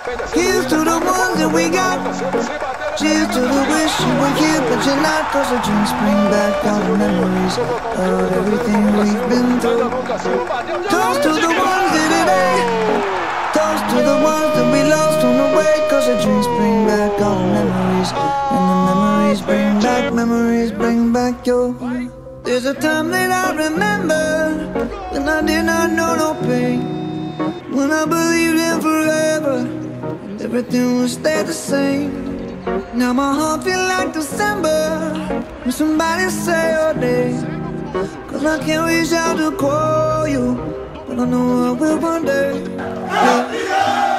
Here's to the ones that we got. Cheers to the wish you were here, but you're not. Cause the drinks bring back all the memories of everything we've been through. Toast to the ones that today. Toast to the ones that we lost on the way. Cause the drinks bring back all the memories, and the memories bring back your. There's a time that I remember when I did not know no pain, when I believed in forever, everything would stay the same. Now my heart feel like December when somebody say your name. Cause I can't reach out to call you, but I know I will one day. Yeah.